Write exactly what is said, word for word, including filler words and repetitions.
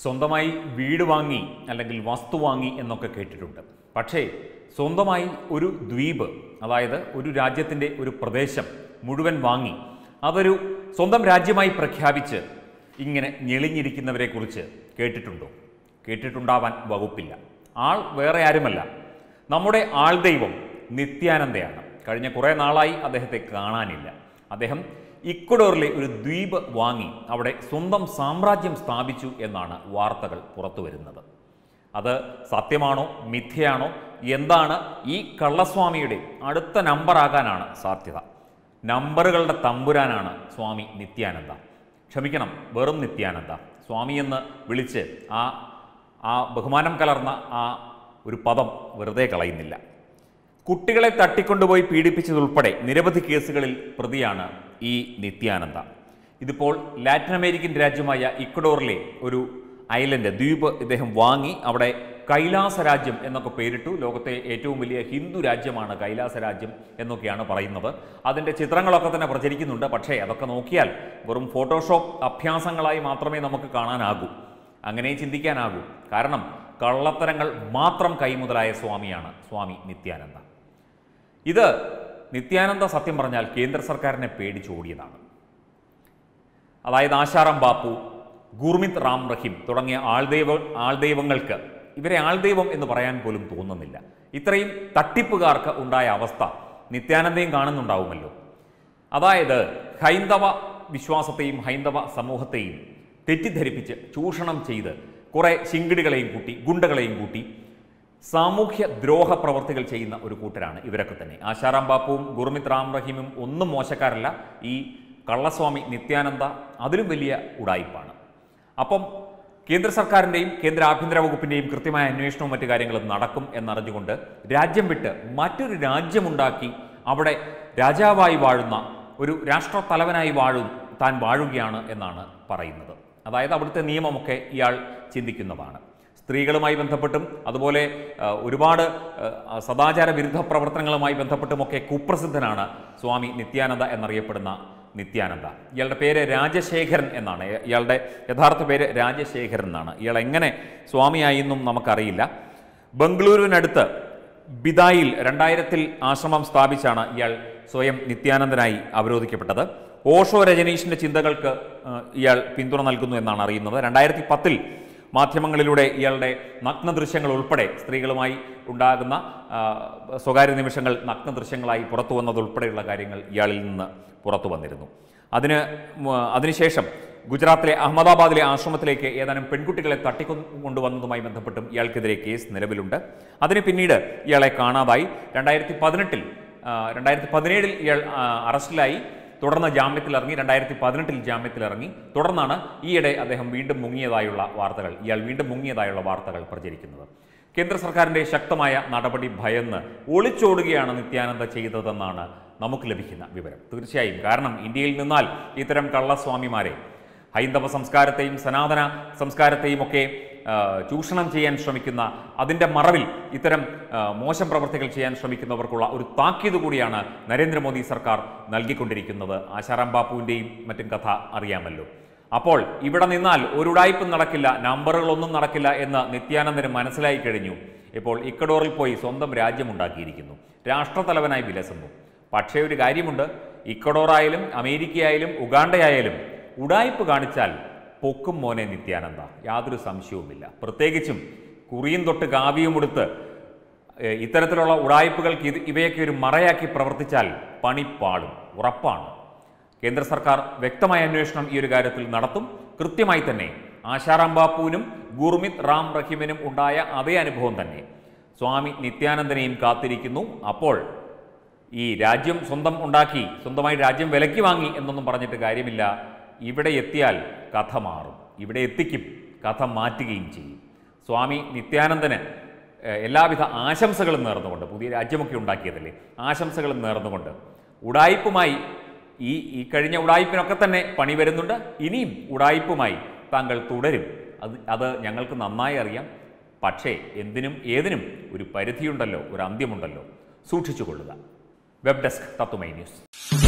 സ്വന്തമായി വീട് വാങ്ങി അല്ലെങ്കിൽ വസ്തു വാങ്ങി എന്നൊക്കെ കേട്ടിട്ടുണ്ട്. പക്ഷേ സ്വന്തമായി ഒരു ദ്വീപ്, അതായത് ഒരു രാജ്യത്തിൻ്റെ ഒരു പ്രദേശം മുഴുവൻ വാങ്ങി അതൊരു സ്വന്തം രാജ്യമായി പ്രഖ്യാപിച്ച് ഇങ്ങനെ ഞെളിഞ്ഞിരിക്കുന്നവരെക്കുറിച്ച് കേട്ടിട്ടുണ്ടോ? കേട്ടിട്ടുണ്ടാവാൻ വകുപ്പില്ല. ആൾ വേറെ ആരുമല്ല, നമ്മുടെ ആൾ ദൈവം നിത്യാനന്ദയാണ്. കഴിഞ്ഞ കുറേ നാളായി അദ്ദേഹത്തെ കാണാനില്ല. അദ്ദേഹം ഇക്വഡോറിലെ ഒരു ദ്വീപ് വാങ്ങി അവിടെ സ്വന്തം സാമ്രാജ്യം സ്ഥാപിച്ചു എന്നാണ് വാർത്തകൾ പുറത്തു വരുന്നത്. അത് സത്യമാണോ മിഥ്യയാണോ, എന്താണ്? ഈ കള്ളസ്വാമിയുടെ അടുത്ത നമ്പറാകാനാണ് സാധ്യത. നമ്പറുകളുടെ തമ്പുരാനാണ് സ്വാമി നിത്യാനന്ദ. ക്ഷമിക്കണം, വെറും നിത്യാനന്ദ. സ്വാമി എന്ന് വിളിച്ച് ആ ആ ബഹുമാനം കലർന്ന ആ ഒരു പദം വെറുതെ കളയുന്നില്ല. കുട്ടികളെ തട്ടിക്കൊണ്ടുപോയി പീഡിപ്പിച്ചതുൾപ്പെടെ നിരവധി കേസുകളിൽ പ്രതിയാണ് ഈ നിത്യാനന്ദ. ഇതിപ്പോൾ ലാറ്റിൻ അമേരിക്കൻ രാജ്യമായ ഇക്വഡോറിലെ ഒരു ഐലൻഡ്, ദ്വീപ് ഇദ്ദേഹം വാങ്ങി അവിടെ കൈലാസ രാജ്യം എന്നൊക്കെ പേരിട്ടു. ലോകത്തെ ഏറ്റവും വലിയ ഹിന്ദു രാജ്യമാണ് കൈലാസ രാജ്യം എന്നൊക്കെയാണ് പറയുന്നത്. അതിൻ്റെ ചിത്രങ്ങളൊക്കെ തന്നെ പ്രചരിക്കുന്നുണ്ട്. പക്ഷേ അതൊക്കെ നോക്കിയാൽ വെറും ഫോട്ടോഷോപ്പ് അഭ്യാസങ്ങളായി മാത്രമേ നമുക്ക് കാണാനാകൂ, അങ്ങനെ ചിന്തിക്കാനാകൂ. കാരണം കള്ളത്തരങ്ങൾ മാത്രം കൈമുതലായ സ്വാമിയാണ് സ്വാമി നിത്യാനന്ദ. ഇത് നിത്യാനന്ദ സത്യം പറഞ്ഞാൽ കേന്ദ്ര സർക്കാരിനെ പേടിച്ചോടിയതാണ്. അതായത് ആശാറാം ബാപ്പു, ഗുർമിത് റാം റഹീം തുടങ്ങിയ ആൾദൈവ ആൾദൈവങ്ങൾക്ക് ഇവരെ ആൾദൈവം എന്ന് പറയാൻ പോലും തോന്നുന്നില്ല. ഇത്രയും തട്ടിപ്പുകാർക്ക് ഉണ്ടായ അവസ്ഥ നിത്യാനന്ദയും കാണുന്നുണ്ടാവുമല്ലോ. അതായത് ഹൈന്ദവ വിശ്വാസത്തെയും ഹൈന്ദവ സമൂഹത്തെയും തെറ്റിദ്ധരിപ്പിച്ച് ചൂഷണം ചെയ്ത് കുറേ ശിങ്കിടികളെയും കൂട്ടി ഗുണ്ടകളെയും കൂട്ടി സാമൂഹ്യ ദ്രോഹ പ്രവർത്തികൾ ചെയ്യുന്ന ഒരു കൂട്ടരാണ് ഇവരൊക്കെ തന്നെ. ആശാറാം ബാപ്പുവും ഗുർമിത് റാം റഹീമും ഒന്നും മോശക്കാരല്ല. ഈ കള്ളസ്വാമി നിത്യാനന്ദ അതിലും വലിയ ഉടായിപ്പാണ്. അപ്പം കേന്ദ്ര സർക്കാരിൻ്റെയും കേന്ദ്ര ആഭ്യന്തര വകുപ്പിൻ്റെയും കൃത്യമായ അന്വേഷണവും മറ്റു കാര്യങ്ങളും നടക്കും എന്നറിഞ്ഞുകൊണ്ട് രാജ്യം വിട്ട് മറ്റൊരു രാജ്യമുണ്ടാക്കി അവിടെ രാജാവായി വാഴുന്ന ഒരു രാഷ്ട്രത്തലവനായി വാഴും താൻ വാഴുകയാണ് എന്നാണ് പറയുന്നത്. അതായത് അവിടുത്തെ നിയമമൊക്കെ ഇയാൾ ചിന്തിക്കുന്നതാണ്. സ്ത്രീകളുമായി ബന്ധപ്പെട്ടും അതുപോലെ ഒരുപാട് സദാചാര വിരുദ്ധ പ്രവർത്തനങ്ങളുമായി ബന്ധപ്പെട്ടുമൊക്കെ കുപ്രസിദ്ധനാണ് സ്വാമി നിത്യാനന്ദ എന്നറിയപ്പെടുന്ന നിത്യാനന്ദ. ഇയാളുടെ പേര് രാജശേഖരൻ എന്നാണ്. ഇയാളുടെ യഥാർത്ഥ പേര് രാജശേഖരൻ എന്നാണ്. ഇയാൾ എങ്ങനെ സ്വാമിയായി എന്നും നമുക്കറിയില്ല. ബംഗളൂരുവിനടുത്ത് ബിദായിൽ രണ്ടായിരത്തിൽ ആശ്രമം സ്ഥാപിച്ചാണ് ഇയാൾ സ്വയം നിത്യാനന്ദനായി അവരോധിക്കപ്പെട്ടത്. ഓഷോ രജനീഷിൻ്റെ ചിന്തകൾക്ക് ഇയാൾ പിന്തുണ നൽകുന്നു എന്നാണ് അറിയുന്നത്. രണ്ടായിരത്തി പത്തിൽ മാധ്യമങ്ങളിലൂടെ ഇയാളുടെ നഗ്ന ദൃശ്യങ്ങൾ ഉൾപ്പെടെ സ്ത്രീകളുമായി ഉണ്ടാകുന്ന സ്വകാര്യ നിമിഷങ്ങൾ നഗ്ന ദൃശ്യങ്ങളായി പുറത്തു വന്നതുൾപ്പെടെയുള്ള കാര്യങ്ങൾ ഇയാളിൽ നിന്ന് പുറത്തു വന്നിരുന്നു. അതിന് അതിനുശേഷം ഗുജറാത്തിലെ അഹമ്മദാബാദിലെ ആശ്രമത്തിലേക്ക് ഏതാനും പെൺകുട്ടികളെ തട്ടിക്കൊണ്ടുവന്നതുമായി ബന്ധപ്പെട്ടും ഇയാൾക്കെതിരെ കേസ് നിലവിലുണ്ട്. അതിന് പിന്നീട് ഇയാളെ കാണാതായി. രണ്ടായിരത്തി പതിനെട്ടിൽ രണ്ടായിരത്തി പതിനേഴിൽ ഇയാൾ അറസ്റ്റിലായി. തുടർന്ന് ജാമ്യത്തിലിറങ്ങി. രണ്ടായിരത്തി പതിനെട്ടിൽ ജാമ്യത്തിലിറങ്ങി. തുടർന്നാണ് ഈയിടെ അദ്ദേഹം വീണ്ടും മുങ്ങിയതായുള്ള വാർത്തകൾ ഇയാൾ വീണ്ടും മുങ്ങിയതായുള്ള വാർത്തകൾ പ്രചരിക്കുന്നത്. കേന്ദ്ര സർക്കാരിൻ്റെ ശക്തമായ നടപടി ഭയന്ന് ഒളിച്ചോടുകയാണ് നിത്യാനന്ദ ചെയ്തതെന്നാണ് നമുക്ക് ലഭിക്കുന്ന വിവരം. തീർച്ചയായും, കാരണം ഇന്ത്യയിൽ നിന്നാൽ ഇത്തരം കള്ളസ്വാമിമാരെ, ഹൈന്ദവ സംസ്കാരത്തെയും സനാതന സംസ്കാരത്തെയും ഒക്കെ ചൂഷണം ചെയ്യാൻ ശ്രമിക്കുന്ന, അതിൻ്റെ മറവിൽ ഇത്തരം മോശം പ്രവർത്തികൾ ചെയ്യാൻ ശ്രമിക്കുന്നവർക്കുള്ള ഒരു താക്കീത് കൂടിയാണ് നരേന്ദ്രമോദി സർക്കാർ നൽകിക്കൊണ്ടിരിക്കുന്നത്. ആശാറാം ബാപ്പുവിൻ്റെയും മറ്റും കഥ അറിയാമല്ലോ. അപ്പോൾ ഇവിടെ നിന്നാൽ ഒരു ഉടായ്പും നടക്കില്ല, നമ്പറുകളൊന്നും നടക്കില്ല എന്ന് നിത്യാനന്ദന് മനസ്സിലായി കഴിഞ്ഞു. ഇപ്പോൾ ഇക്വഡോറിൽ പോയി സ്വന്തം രാജ്യമുണ്ടാക്കിയിരിക്കുന്നു, രാഷ്ട്രത്തലവനായി വിലസുന്നു. പക്ഷേ ഒരു കാര്യമുണ്ട്, ഇക്വഡോറായാലും അമേരിക്കയായാലും ഉഗാണ്ടയായാലും ഉടായ്പ് കാണിച്ചാൽ പൊക്കും മോനെ നിത്യാനന്ദ, യാതൊരു സംശയവുമില്ല. പ്രത്യേകിച്ചും കുറിയും തൊട്ട് കാവ്യവും എടുത്ത് ഇത്തരത്തിലുള്ള ഉടായ്പകൾക്ക് ഇത് ഇവയൊക്കെ ഒരു മറയാക്കി പ്രവർത്തിച്ചാൽ പണിപ്പാടും, ഉറപ്പാണ്. കേന്ദ്ര സർക്കാർ വ്യക്തമായ അന്വേഷണം ഈ ഒരു കാര്യത്തിൽ നടത്തും. കൃത്യമായി തന്നെ ആശാറാം ബാപ്പുവിനും ഗുർമിത് റാം റഹീമിനും ഉണ്ടായ അതേ അനുഭവം തന്നെ സ്വാമി നിത്യാനന്ദനെയും കാത്തിരിക്കുന്നു. അപ്പോൾ ഈ രാജ്യം സ്വന്തം ഉണ്ടാക്കി, സ്വന്തമായി രാജ്യം വിലയ്ക്ക് വാങ്ങി എന്നൊന്നും പറഞ്ഞിട്ട് കാര്യമില്ല. ഇവിടെ എത്തിയാൽ കഥ മാറും. ഇവിടെ എത്തിക്കും, കഥ മാറ്റുകയും ചെയ്യും. സ്വാമി നിത്യാനന്ദന് എല്ലാവിധ ആശംസകളും നേർന്നുകൊണ്ട്, പുതിയ രാജ്യമൊക്കെ ഉണ്ടാക്കിയതല്ലേ, ആശംസകളും നേർന്നുകൊണ്ട് ഉടായിപ്പുമായി ഈ ഈ കഴിഞ്ഞ ഉടായിപ്പിനൊക്കെ തന്നെ പണി വരുന്നുണ്ട്. ഇനിയും ഉടായിപ്പുമായി താങ്കൾ തുടരും. അത് അത് ഞങ്ങൾക്ക് നന്നായി അറിയാം. പക്ഷേ എന്തിനും ഏതിനും ഒരു പരിധിയുണ്ടല്ലോ, ഒരു അന്ത്യമുണ്ടല്ലോ. സൂക്ഷിച്ചുകൊള്ളുക. Web desk Tatwamayi news.